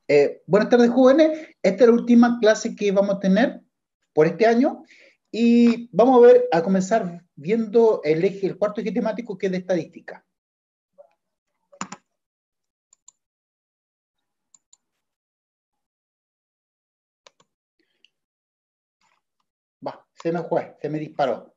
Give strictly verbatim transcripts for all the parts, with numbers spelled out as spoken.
Eh, buenas tardes, jóvenes. Esta es la última clase que vamos a tener por este año y vamos a ver, a comenzar viendo el eje, el cuarto eje temático, que es de estadística. Va, se me fue, se me disparó.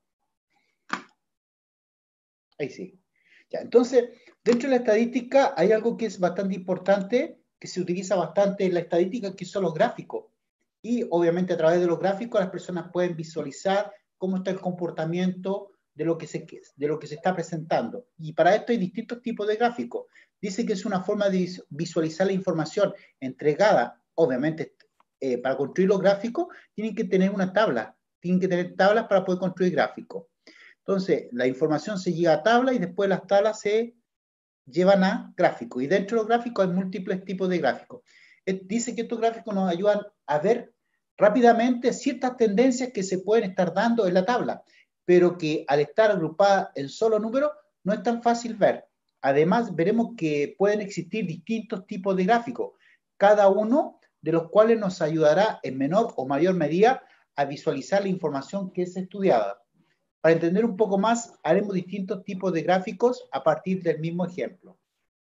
Ahí sí. Ya, entonces, dentro de la estadística hay algo que es bastante importante, que se utiliza bastante en la estadística, que son los gráficos. Y obviamente a través de los gráficos las personas pueden visualizar cómo está el comportamiento de lo que se, de lo que se está presentando. Y para esto hay distintos tipos de gráficos. Dice que es una forma de visualizar la información entregada, obviamente, eh, para construir los gráficos, tienen que tener una tabla, tienen que tener tablas para poder construir gráficos. Entonces, la información se llega a tabla y después las tablas se llevan a gráficos. Y dentro de los gráficos hay múltiples tipos de gráficos. Dice que estos gráficos nos ayudan a ver rápidamente ciertas tendencias que se pueden estar dando en la tabla, pero que al estar agrupadas en solo números no es tan fácil ver. Además, veremos que pueden existir distintos tipos de gráficos, cada uno de los cuales nos ayudará en menor o mayor medida a visualizar la información que es estudiada. Para entender un poco más, haremos distintos tipos de gráficos a partir del mismo ejemplo.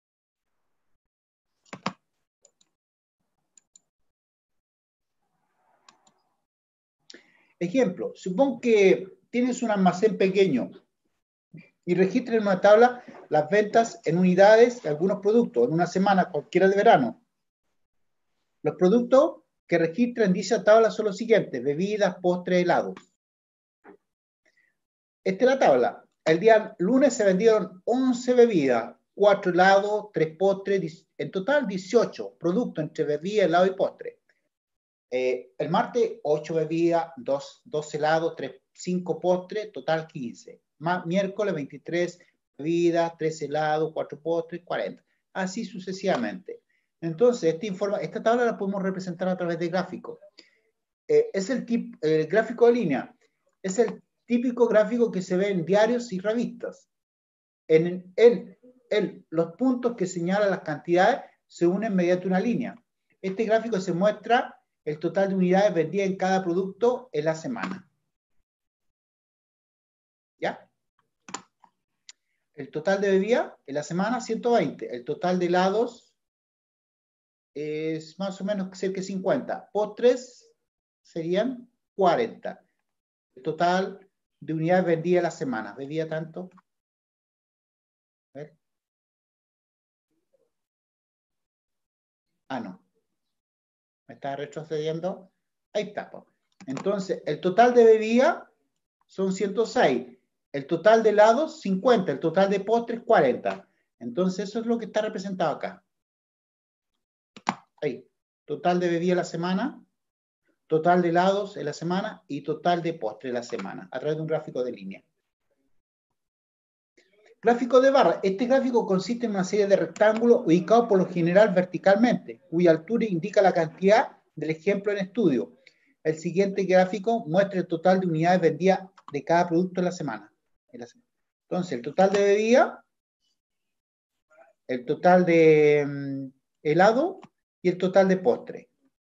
Ejemplo, supón que tienes un almacén pequeño y registras en una tabla las ventas en unidades de algunos productos en una semana cualquiera de verano. Los productos que registran en dicha tabla son los siguientes: bebidas, postres, helados. Esta es la tabla. El día lunes se vendieron once bebidas, cuatro helados, tres postres, en total dieciocho productos entre bebida, helado y postre. Eh, el martes, ocho bebidas, dos, dos helados, tres, cinco postres, total quince. Más, miércoles, veintitrés bebidas, tres helados, cuatro postres, cuarenta. Así sucesivamente. Entonces, esta, informa, esta tabla la podemos representar a través de gráficos. Eh, es el, tip, el gráfico de línea. Es el típico gráfico que se ve en diarios y revistas. En, en, en los puntos que señalan las cantidades se unen mediante una línea. Este gráfico se muestra el total de unidades vendidas en cada producto en la semana. ¿Ya? El total de bebidas en la semana, ciento veinte. El total de helados es más o menos cerca de cincuenta. Postres serían cuarenta. El total de unidades vendidas en la semana. ¿Bebía tanto? A ver. Ah, no. ¿Me está retrocediendo? Ahí está. Entonces, el total de bebida son ciento seis. El total de helados, cincuenta. El total de postres, cuarenta. Entonces, eso es lo que está representado acá. Ahí. Total de bebida en la semana, total de helados en la semana y total de postres en la semana, a través de un gráfico de línea. Gráfico de barra. Este gráfico consiste en una serie de rectángulos ubicados por lo general verticalmente, cuya altura indica la cantidad del ejemplo en estudio. El siguiente gráfico muestra el total de unidades vendidas de cada producto en la semana. En la semana. Entonces, el total de bebida, el total de um, helado y el total de postre.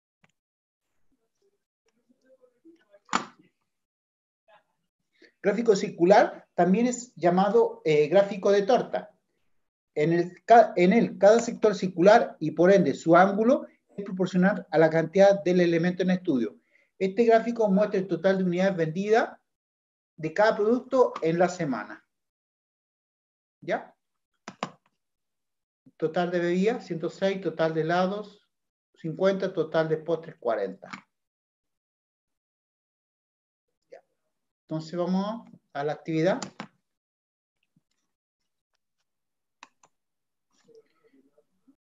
Gráfico circular también es llamado eh, gráfico de torta. En el, en el, cada sector circular y por ende su ángulo es proporcional a la cantidad del elemento en estudio. Este gráfico muestra el total de unidades vendidas de cada producto en la semana. ¿Ya? Total de bebidas, ciento seis, total de helados, cincuenta, total de postres, cuarenta. Ya. Entonces vamos a la actividad.